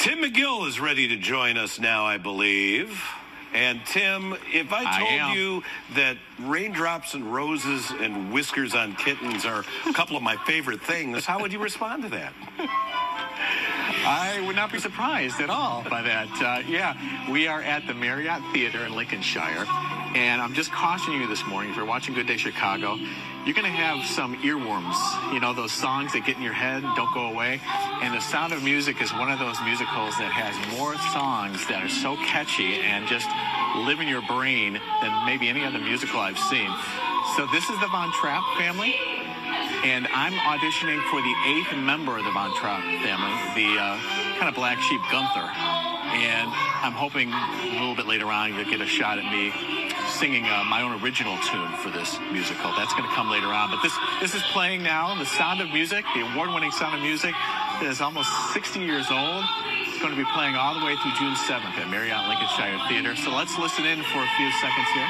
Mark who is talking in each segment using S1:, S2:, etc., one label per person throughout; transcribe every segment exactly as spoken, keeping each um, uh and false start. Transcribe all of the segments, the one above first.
S1: Tim McGill is ready to join us now, I believe. And Tim, if I told
S2: I
S1: you that raindrops and roses and whiskers on kittens are a couple of my favorite things, how would you respond to that?
S2: I would not be surprised at all by that. Uh, yeah, we are at the Marriott Theater in Lincolnshire, and I'm just cautioning you this morning, if you're watching Good Day Chicago, you're going to have some earworms, you know, those songs that get in your head and don't go away. And The Sound of Music is one of those musicals that has more songs that are so catchy and just live in your brain than maybe any other musical I've seen. So this is the Von Trapp family, and I'm auditioning for the eighth member of the Von Trapp family, the uh, kind of black sheep Gunther. And I'm hoping a little bit later on you'll get a shot at me singing uh, my own original tune for this musical. That's going to come later on. But this this is playing now, The Sound of Music, the award-winning Sound of Music, that is almost sixty years old. It's going to be playing all the way through June seventh at Marriott Lincolnshire Theater. So let's listen in for a few seconds here.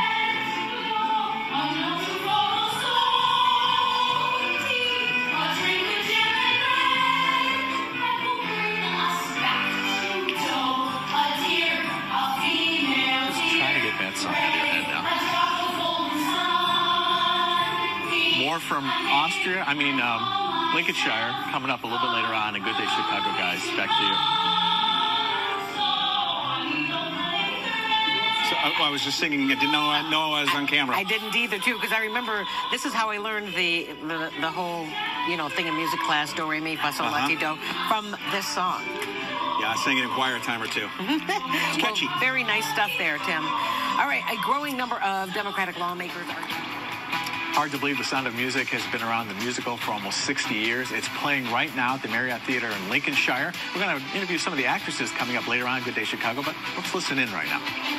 S2: More from Austria, I mean, um, Lincolnshire, coming up a little bit later on. A Good Day Chicago, guys. Back to you.
S3: So I, I was just singing. I didn't know I, know I was on camera.
S4: I didn't either, too, because I remember this is how I learned the the, the whole, you know, thing in music class, do, re, mi, fa, sol, la, ti, do, from this song.
S3: Yeah, I sang it in choir a time or two. It's catchy.
S4: Well, very nice stuff there, Tim. All right, a growing number of Democratic lawmakers are...
S2: Hard to believe The Sound of Music has been around the musical for almost sixty years. It's playing right now at the Marriott Theater in Lincolnshire. We're going to interview some of the actresses coming up later on Good Day Chicago, but let's listen in right now.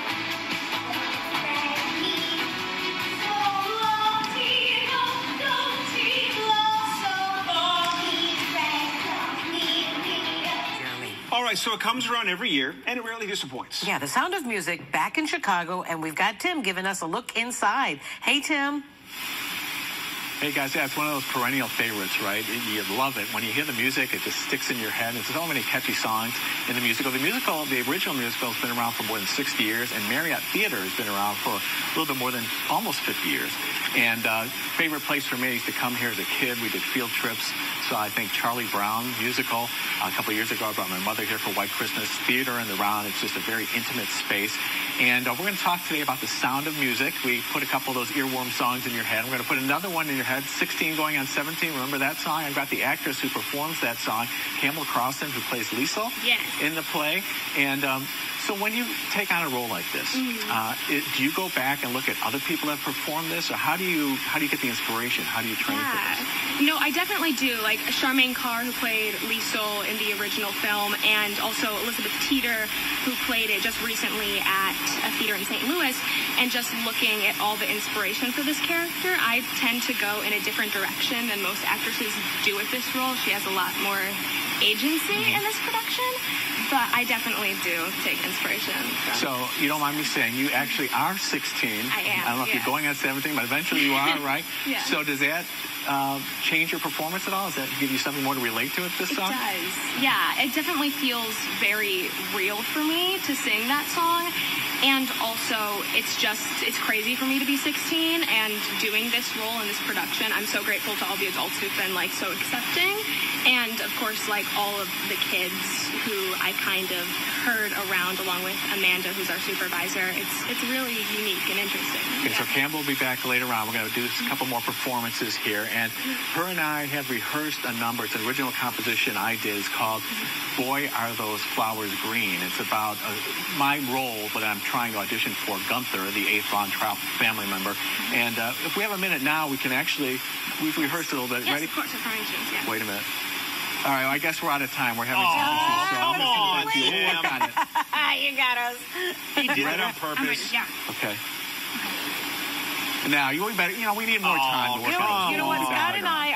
S3: All right, so it comes around every year, and it rarely disappoints.
S4: Yeah, The Sound of Music back in Chicago, and we've got Tim giving us a look inside. Hey, Tim.
S2: Hey, guys, yeah, it's one of those perennial favorites, right? You love it. When you hear the music, it just sticks in your head. There's so many catchy songs in the musical. The musical, the original musical has been around for more than sixty years, and Marriott Theater has been around for a little bit more than almost fifty years. And uh, favorite place for me is to come here as a kid. We did field trips. So I think Charlie Brown musical. Uh, a couple of years ago, I brought my mother here for White Christmas. Theater in the round. It's just a very intimate space. And uh, we're going to talk today about The Sound of Music. We put a couple of those earworm songs in your head. We're going to put another one in your head, sixteen going on seventeen. Remember that song? I've got the actress who performs that song, Campbell Crossan, who plays Liesl
S5: yes.
S2: in the play. And um, so when you take on a role like this, mm-hmm. uh, it, do you go back and look at other people that performed this? Or how do you how do you get the inspiration? How do you train
S5: yeah.
S2: for this?
S5: No, I definitely do. Like Charmaine Carr, who played Liesl in the original film, and also Elizabeth Teeter, who played it just recently at a theater in Saint Louis. And just looking at all the inspiration for this character, I tend to go in a different direction than most actresses do with this role. She has a lot more agency mm-hmm. in this production, but I definitely do take inspiration from.
S2: So you don't mind me saying you actually are sixteen.
S5: I am.
S2: I don't know if
S5: yes.
S2: you're going on seventeen, but eventually you are, right?
S5: Yeah.
S2: So does that uh, change your performance at all? Does that give you something more to relate to with this
S5: it
S2: song?
S5: It does. Yeah, it definitely feels very real for me to sing that song. And also, it's just, it's crazy for me to be sixteen and doing this role in this production. I'm so grateful to all the adults who've been, like, so accepting. And, of course, like, all of the kids who I kind of heard around along with Amanda, who's our supervisor. It's it's really unique and interesting.
S2: Okay,
S5: yeah.
S2: so Campbell will be back later on. We're going to do a couple more performances here. And her and I have rehearsed a number. It's an original composition I did. It's called Boy, Are Those Flowers Green. It's about uh, my role, but I'm trying to audition for Gunther, the eighth Von Trapp family member. And uh, if we have a minute now, we can actually, we've rehearsed a little bit.
S5: Yes,
S2: Ready?
S5: of course, we're trying to, yeah.
S2: Wait a minute. All right, well, I guess we're out of time. We're having
S3: oh,
S2: some issues, so
S3: come
S2: I'm just
S3: on,
S2: going to let you work on it.
S4: You got us.
S3: He did
S2: Right
S3: it on
S2: on
S3: purpose.
S5: Yeah.
S2: Okay. Now, you better, you know, we need more time to work
S4: You know,
S2: on it.
S4: you know what? Scott and I are willing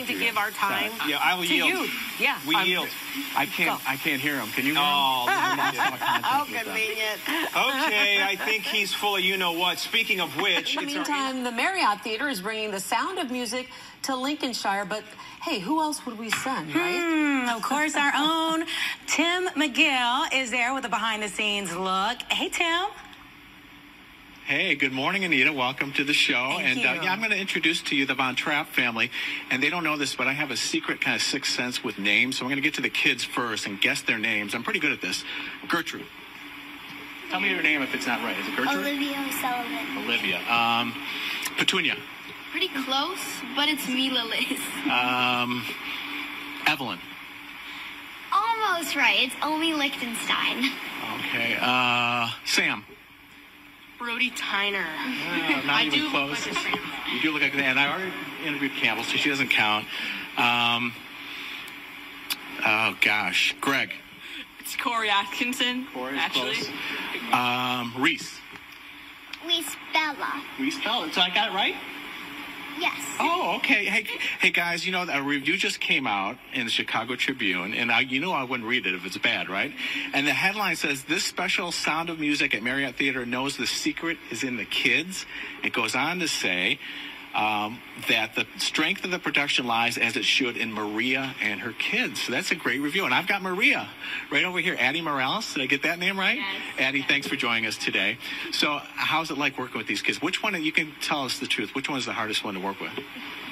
S4: to
S2: do
S4: give
S2: that.
S4: our time
S3: Yeah, I will
S4: to
S3: yield.
S4: you. Yeah.
S3: We
S4: um,
S3: yield.
S2: I can't.
S4: Go.
S2: I can't hear him. Can you hear
S3: Oh,
S2: him?
S4: How convenient.
S3: Okay, I think he's full of you-know-what. Speaking of which...
S6: In the
S3: it's our-
S6: meantime, the Marriott Theater is bringing the sound of music to Lincolnshire, but hey, who else would we send, right?
S7: Hmm, of course, our own Tim McGill is there with a behind-the-scenes look. Hey, Tim.
S2: Hey, good morning, Anita. Welcome to the show.
S7: Thank
S2: and
S7: you.
S2: Uh, yeah, I'm going to introduce to you the Von Trapp family. And they don't know this, but I have a secret kind of sixth sense with names. So I'm going to get to the kids first and guess their names. I'm pretty good at this. Gertrude. Tell me your name if it's not right. Is it Gertrude?
S8: Olivia Sullivan.
S2: Olivia. Um, Petunia.
S8: Pretty close, but it's Mila Liz.
S2: Um, Evelyn.
S8: Almost right. It's Omi Lichtenstein.
S2: Okay. Uh, Sam.
S8: Brody Tyner.
S2: Uh, not even close. You do look like that. And I already interviewed Campbell, so she doesn't count. Um, oh, gosh. Greg.
S9: It's Corey Atkinson,
S2: Corey's
S9: actually.
S2: close. Um, Reese.
S8: Reese Bella.
S2: Reese Bell. So I got it right?
S8: Yes.
S2: Oh, okay. Hey, hey, guys, you know, a review just came out in the Chicago Tribune, and I, you know I wouldn't read it if it's bad, right? And the headline says, this special Sound of Music at Marriott Theater knows the secret is in the kids. It goes on to say um, that the strength of the production lies, as it should, in Maria and her kids. So that's a great review. And I've got Maria right over here, Addie Morales. Did I get that name right?
S8: Yes.
S2: Addie, thanks for joining us today. So how's it like working with these kids? Which one, you can tell us the truth, which one is the hardest one to work with?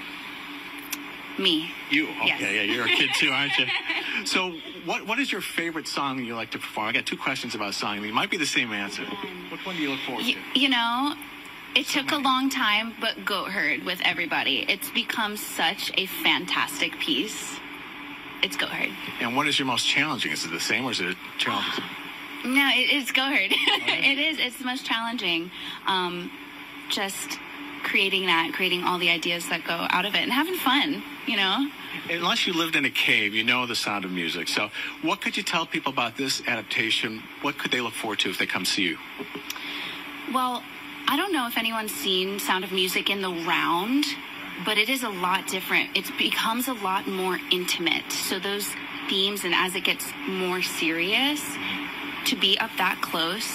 S7: Me.
S2: You? Okay,
S7: Yes.
S2: yeah, you're a kid too, aren't you? So what what is your favorite song you like to perform? I got two questions about song. It might be the same answer. Which one do you look forward
S10: You,
S2: to?
S10: you know, it took a long time, but Goat Herd with everybody. It's become such a fantastic piece. It's Goat Herd.
S2: And what is your most challenging? Is it the same or is it challenging?
S10: No, it, it's Goat Herd. It is. It's the most challenging. Um, just creating that, creating all the ideas that go out of it, and having fun, you know?
S2: Unless you lived in a cave, you know the Sound of Music. So what could you tell people about this adaptation? What could they look forward to if they come see you?
S10: Well, I don't know if anyone's seen Sound of Music in the round, but it is a lot different. It becomes a lot more intimate. So those themes, and as it gets more serious, to be up that close,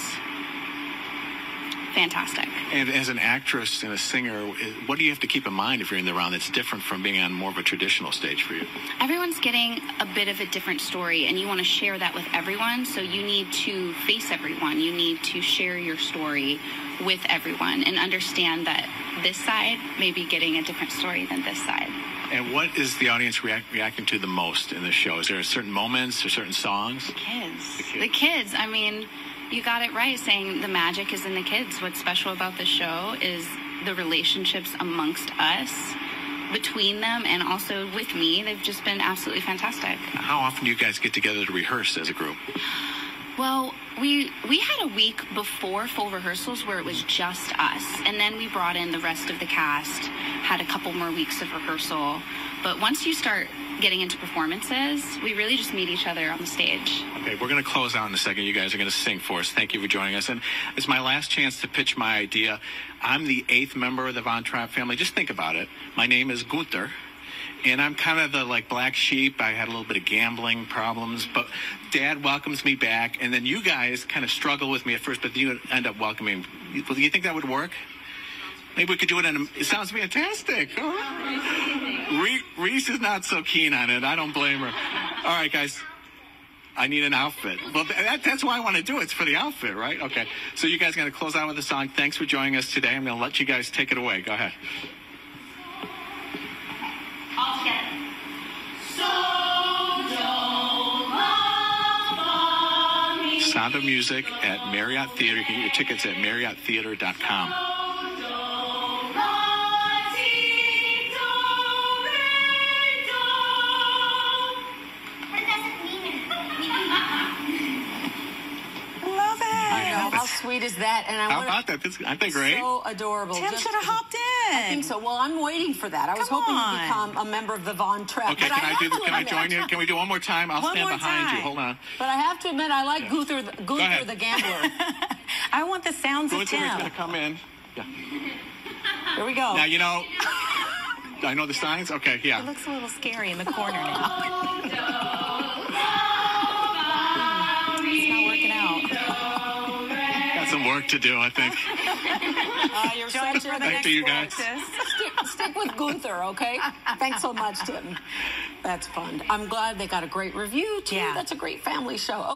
S10: fantastic.
S2: And as an actress and a singer, what do you have to keep in mind if you're in the round that's different from being on more of a traditional stage for you?
S10: Everyone's getting a bit of a different story, and you want to share that with everyone, so you need to face everyone. You need to share your story with everyone and understand that this side may be getting a different story than this side.
S2: And what is the audience react, reacting to the most in the show? Is there certain moments or certain songs?
S10: Kids.
S2: The kids.
S10: The kids. I mean, you got it right saying the magic is in the kids. What's special about the show is the relationships amongst us, between them, and also with me. They've just been absolutely fantastic.
S2: How often do you guys get together to rehearse as a group?
S10: Well, we we had a week before full rehearsals where it was just us, and then we brought in the rest of the cast, had a couple more weeks of rehearsal. But once you start getting into performances, we really just meet each other on the stage.
S2: Okay, we're going to close out in a second. You guys are going to sing for us. Thank you for joining us. And it's my last chance to pitch my idea. I'm the eighth member of the Von Trapp family. Just think about it. My name is Gunther. And I'm kind of the, like, black sheep. I had a little bit of gambling problems, but Dad welcomes me back. And then you guys kind of struggle with me at first, but you end up welcoming. Do you think that would work? Maybe we could do it in a, it sounds fantastic. Oh. Reese is not so keen on it. I don't blame her. All right, guys. I need an outfit. Well, that, that's why I want to do it. It's for the outfit, right? Okay. So you guys are going to close out with a song. Thanks for joining us today. I'm going to let you guys take it away. Go ahead.
S8: All together. So don't love me.
S2: Sound of Music at Marriott Theater. You can get your tickets at marriott theater dot com.
S6: How sweet is that? And I
S2: How
S6: wanna,
S2: about that? This, aren't they great?
S6: So adorable.
S7: Tim
S6: Just-
S7: should have hopped in.
S6: I think so. Well, I'm waiting for that. I was
S7: Come
S6: hoping
S7: on.
S6: to become a member of the Von Trapp.
S2: Okay,
S6: but
S2: can I, do this?
S6: have
S2: Can I
S6: to
S2: join
S6: admit-
S2: you? Can we do one more time? I'll
S7: One
S2: stand
S7: more
S2: behind you.
S7: time.
S2: Hold on.
S6: But I have to admit, I like
S2: Yeah.
S6: Gunther, the, Gunther
S2: ahead.
S6: the gambler.
S7: I want the sounds of
S2: Gunther is
S7: Tim.
S2: going to come in. Yeah.
S6: Here we go.
S2: Now, you know, I know the signs? Okay, yeah.
S7: It looks a little scary in the corner now. It's not working out.
S2: Got some work to do, I think.
S11: Uh, you're
S7: Join
S11: such
S7: for
S11: a
S7: the next
S2: you guys.
S11: stick, stick with Gunther, okay? Thanks so much, Tim. That's fun. I'm glad they got a great review, too.
S7: Yeah.
S11: That's a great family show.